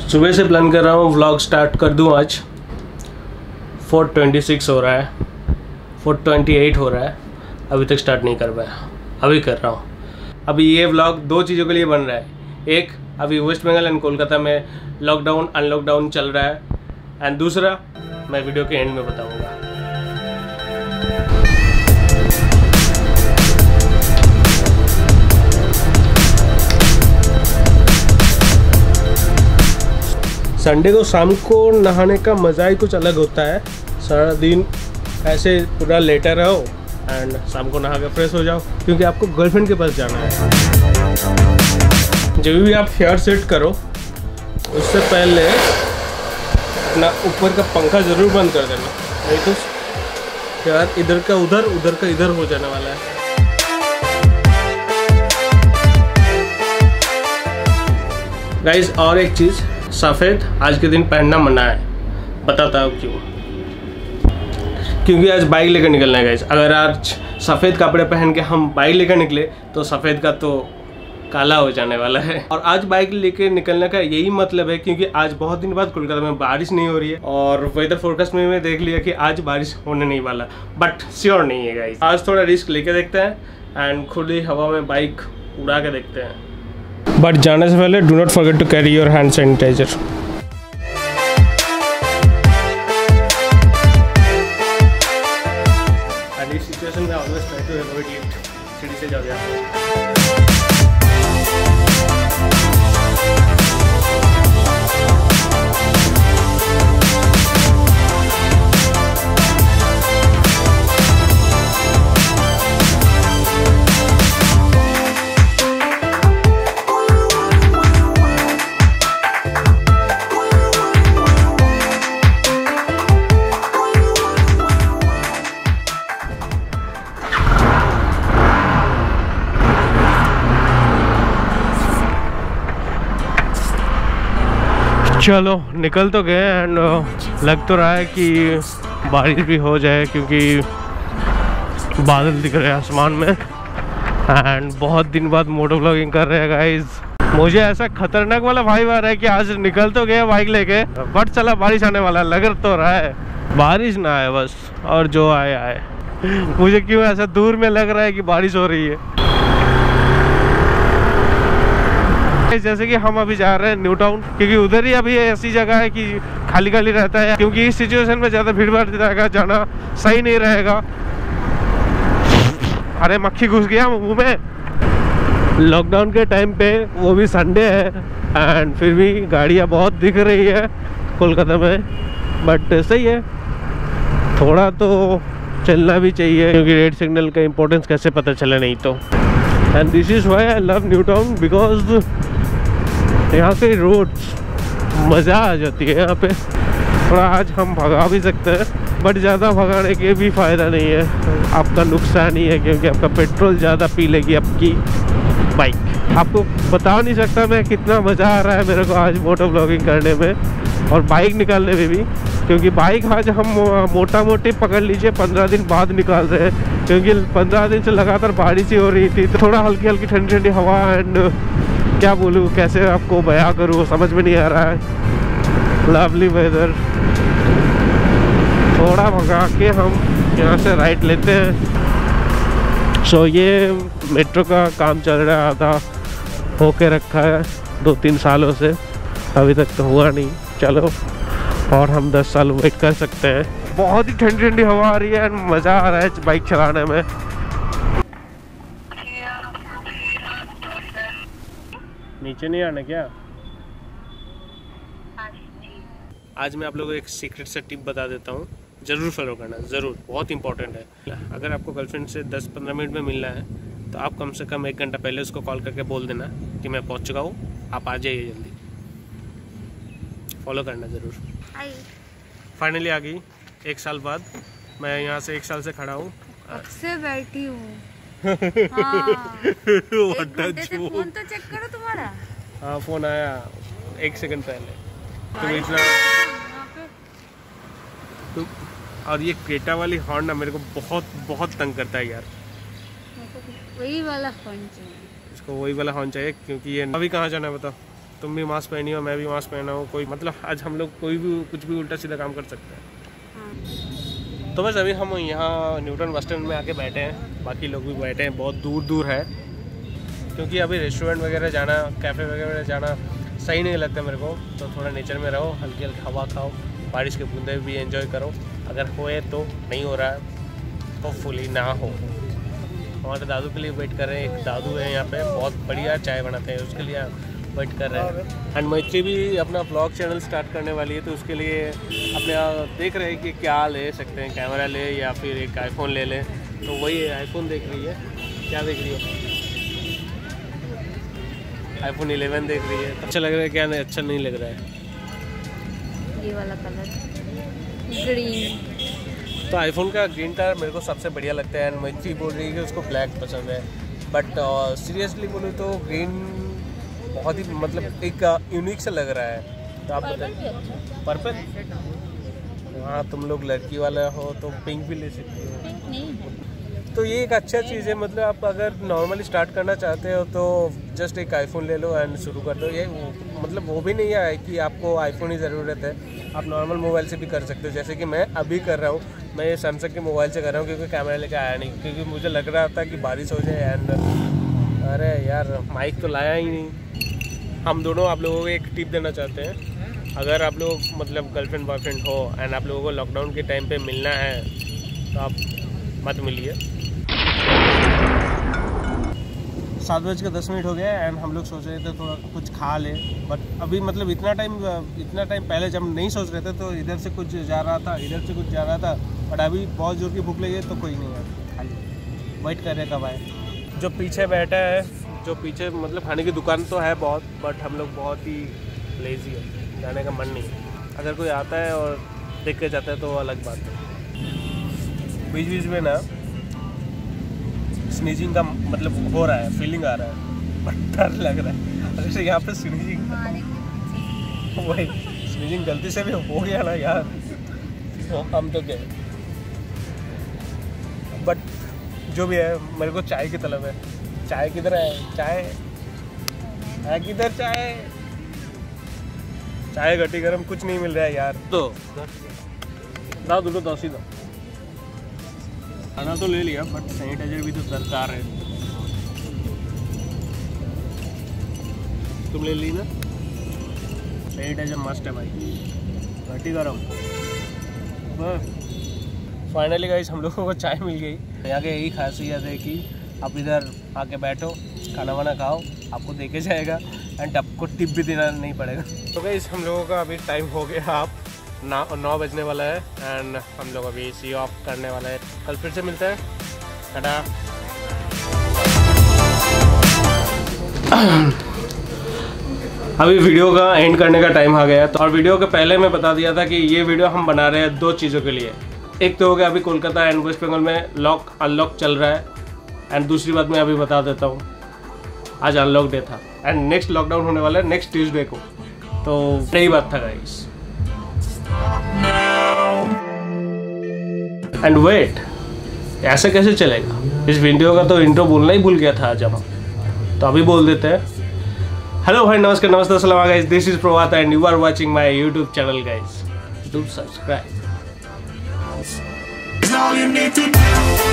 सुबह से प्लान कर रहा हूँ व्लॉग स्टार्ट कर दूँ आज। 4:26 हो रहा है, 4:28 हो रहा है, अभी तक स्टार्ट नहीं कर पाया, अभी कर रहा हूँ। अभी ये व्लॉग दो चीज़ों के लिए बन रहा है। एक, अभी वेस्ट बंगाल एंड कोलकाता में लॉकडाउन अनलॉकडाउन चल रहा है, एंड दूसरा मैं वीडियो के एंड में बताऊँगा। संडे को शाम को नहाने का मज़ा ही कुछ अलग होता है। सारा दिन ऐसे पूरा लेटा रहो एंड शाम को नहा के फ्रेश हो जाओ, क्योंकि आपको गर्लफ्रेंड के पास जाना है। जब भी आप हेयर सेट करो उससे पहले अपना ऊपर का पंखा ज़रूर बंद कर देना, नहीं तो हेयर इधर का उधर उधर का इधर हो जाने वाला है। गाइस, और एक चीज़, सफ़ेद आज के दिन पहनना मना है। बताता हूँ क्यों। क्योंकि आज बाइक लेकर निकलना है गाइस। अगर आज सफ़ेद कपड़े पहन के हम बाइक लेकर निकले तो सफ़ेद का तो काला हो जाने वाला है। और आज बाइक लेकर निकलने का यही मतलब है क्योंकि आज बहुत दिन बाद कोलकाता में बारिश नहीं हो रही है, और वेदर फोरकास्ट में मैं देख लिया कि आज बारिश होने नहीं वाला, बट श्योर नहीं है गाइस। आज थोड़ा रिस्क लेके देखते हैं एंड खुली हवा में बाइक उड़ा के देखते हैं। बट जाने से पहले do not forget to carry your hand sanitiser. And इस सिचुएशन में always try to avoid lift, सीढ़ी से जाओ जाते। चलो निकल तो गए एंड लग तो रहा है कि बारिश भी हो जाए, क्योंकि बादल दिख रहे हैं आसमान में। एंड बहुत दिन बाद मोटो व्लॉगिंग कर रहे हैं गाइस। मुझे ऐसा खतरनाक वाला वाइब आ रहा है कि आज निकल तो गए बाइक लेके, बट चला बारिश आने वाला लग तो रहा है। बारिश ना आए बस, और जो आए आए। मुझे क्यों ऐसा दूर में लग रहा है कि बारिश हो रही है। जैसे कि हम अभी जा रहे हैं न्यू टाउन, क्योंकि उधर ही अभी ऐसी जगह है कि खाली खाली रहता है, क्योंकि इस सिचुएशन में ज़्यादा भीड़ भाड़ रहेगा, जाना सही नहीं रहेगा। अरे मक्खी घुस गया मुंह में। लॉकडाउन के टाइम पे, वो भी संडे है, एंड फिर भी गाड़ियाँ बहुत दिख रही है कोलकाता में, बट सही है, थोड़ा तो चलना भी चाहिए, क्योंकि रेड सिग्नल का इम्पोर्टेंस कैसे पता चले नहीं तो। And this is why I love New Town, because यहाँ के रोड्स मज़ा आ जाती है। यहाँ पे थोड़ा आज हम भगा भी सकते हैं, बट ज़्यादा भगाने के भी फ़ायदा नहीं है, आपका नुकसान ही है, क्योंकि आपका पेट्रोल ज़्यादा पी लेगी आपकी बाइक। आपको बता नहीं सकता मैं कितना मज़ा आ रहा है मेरे को आज मोटो व्लॉगिंग करने में और बाइक निकालने में भी, क्योंकि बाइक आज हम मोटा मोटी पकड़ लीजिए 15 दिन बाद निकाल रहे हैं, क्योंकि 15 दिन से लगातार बारिश ही हो रही थी। तो थोड़ा हल्की हल्की ठंडी ठंडी हवा, एंड क्या बोलूँ, कैसे आपको बयां करूँ, समझ में नहीं आ रहा है। Lovely weather. थोड़ा भगा के हम यहाँ से राइट लेते हैं। सो ये मेट्रो का काम चल रहा है, आधा होके रखा है 2-3 सालों से, अभी तक तो हुआ नहीं। चलो, और हम 10 साल वेट कर सकते हैं। बहुत ही ठंडी ठंडी हवा आ रही है एंड मज़ा आ रहा है बाइक चलाने में। नीचे नहीं आना क्या? आज मैं आप लोगों को एक सीक्रेट सा टिप बता देता हूँ, ज़रूर फॉलो करना, ज़रूर, बहुत इंपॉर्टेंट है। अगर आपको गर्लफ्रेंड से 10-15 मिनट में मिलना है तो आप कम से कम 1 घंटा पहले उसको कॉल करके बोल देना कि मैं पहुँच चुका हूँ, आप आ जाइए जल्दी। फॉलो करना ज़रूर। फाइनली आ गई 1 साल बाद। मैं यहाँ से 1 साल से खड़ा हूँ, से बैठी हूँ। हाँ। फोन तो चेक करो तुम्हारा। हाँ, फोन आया 1 सेकंड पहले। तो इतना तो, और ये क्रेटा वाली हॉर्न ना मेरे को बहुत बहुत तंग करता है यार। वही वाला हॉर्न चाहिए, इसको वही वाला हॉर्न चाहिए, क्योंकि ये अभी कहाँ जाना है बताओ? तुम भी मास्क पहनी हो, मैं भी मास्क पहना हूँ, कोई मतलब आज हम लोग कोई भी कुछ भी उल्टा सीधा काम कर सकते हैं। तो बस अभी हम यहाँ न्यूटन बस स्टैंड में आके बैठे हैं, बाकी लोग भी बैठे हैं, बहुत दूर दूर है क्योंकि अभी रेस्टोरेंट वगैरह जाना, कैफ़े वगैरह जाना सही नहीं लगता मेरे को। तो थोड़ा नेचर में रहो, हल्की हल्की हवा खाओ, बारिश के बूंदे भी एंजॉय करो। अगर होए तो, नहीं हो रहा है होपफुली ना हो। हमारे दादू के लिए वेट कर रहे हैं, एक दादू है यहाँ पे, बहुत बढ़िया चाय बनाते हैं, उसके लिए वेट कर रहे हैं। एंड मैत्री भी अपना ब्लॉग चैनल स्टार्ट करने वाली है, तो उसके लिए अपने देख रहे हैं कि क्या ले सकते हैं, कैमरा ले या फिर एक आईफोन ले लें। तो वही आईफोन देख रही है। क्या देख रही है? आईफोन 11 देख रही है। अच्छा लग रहा है क्या? नहीं अच्छा नहीं लग रहा है ये वाला कलर ग्रीन। तो आईफोन का ग्रीन कलर मेरे को सबसे बढ़िया लगता है। एंड मैत्री बोल रही है कि उसको ब्लैक पसंद है, बट सीरियसली बोलूँ तो ग्रीन बहुत ही मतलब एक यूनिक सा लग रहा है। तो आप बताइए। पर्पल? हाँ, तुम लोग लड़की वाला हो तो पिंक भी ले सकती हो। तो ये एक अच्छा चीज़ है, मतलब आप अगर नॉर्मली स्टार्ट करना चाहते हो तो जस्ट एक आईफोन ले लो एंड शुरू कर दो। ये मतलब वो भी नहीं है कि आपको आईफोन ही ज़रूरत है, आप नॉर्मल मोबाइल से भी कर सकते हो, जैसे कि मैं अभी कर रहा हूँ। मैं ये सैमसंग के मोबाइल से कर रहा हूँ क्योंकि कैमरा लेके आया नहीं, क्योंकि मुझे लग रहा था कि बारिश हो जाए एंड अरे यार माइक तो लाया ही नहीं। हम दोनों आप लोगों को एक टिप देना चाहते हैं, अगर आप लोग मतलब गर्लफ्रेंड बॉयफ्रेंड हो एंड आप लोगों को लॉकडाउन के टाइम पे मिलना है तो आप मत मिलिए। 7:10 हो गया एंड हम लोग सोच रहे थे थोड़ा कुछ खा ले, बट अभी मतलब इतना टाइम पहले जब नहीं सोच रहे थे तो इधर से कुछ जा रहा था, इधर से कुछ जा रहा था, बट अभी बहुत जोर की भूख लगी है तो कोई नहीं है, खाली वेट कर रहे कब आए। जो पीछे बैठा है, जो पीछे मतलब खाने की दुकान तो है बहुत, बट हम लोग बहुत ही लेज़ी है, जाने का मन नहीं है। अगर कोई आता है और देख के जाता है तो अलग बात है। बीच बीच में ना स्नीजिंग का मतलब हो रहा है, फीलिंग आ रहा है, बट डर लग रहा है। अगर यहाँ पे स्नीजिंग वही स्नीजिंग गलती से भी हो गया ना यार, तो हम तो गए। बट जो भी है, मेरे को चाय की तलब है। चाय किधर है? चाय है किधर? चाय घटी गरम कुछ नहीं मिल रहा है यार। तो दाओ दूल्हो दो सीधा खाना तो ले लिया, बट सैनिटाइजर भी तो दरकार है। तुम ले ली ना? सैनिटाइजर मस्ट है भाई, घटी गरम। फाइनली गाइस हम लोगों को चाय मिल गई। यहाँ के यही खासियत है कि आप इधर आके बैठो, खाना वाना खाओ, आपको देखे जाएगा एंड आपको टिप भी देना नहीं पड़ेगा। तो गाइस हम लोगों का अभी टाइम हो गया, आप 9 बजने वाला है एंड हम लोग अभी सी ऑफ करने वाला है। कल फिर से मिलते हैं, टाटा। अभी वीडियो का एंड करने का टाइम आ गया, तो और वीडियो के पहले मैं बता दिया था कि ये वीडियो हम बना रहे हैं 2 चीज़ों के लिए। एक तो हो गया अभी कोलकाता एंड वेस्ट बंगाल में लॉक अनलॉक चल रहा है, एंड दूसरी बात मैं अभी बता देता हूँ, आज अनलॉक डे था एंड नेक्स्ट लॉकडाउन होने वाला है नेक्स्ट ट्यूसडे को। तो यही बात था गाइस। एंड वेट, ऐसे कैसे चलेगा? इस वीडियो का तो इंट्रो बोलना ही भूल गया था आज हम, तो अभी बोल देते हैं। हेलो भाई, नमस्कार, नमस्ते, अस्सलाम guys, this is Prabhat and you are watching my YouTube channel guys. Do subscribe.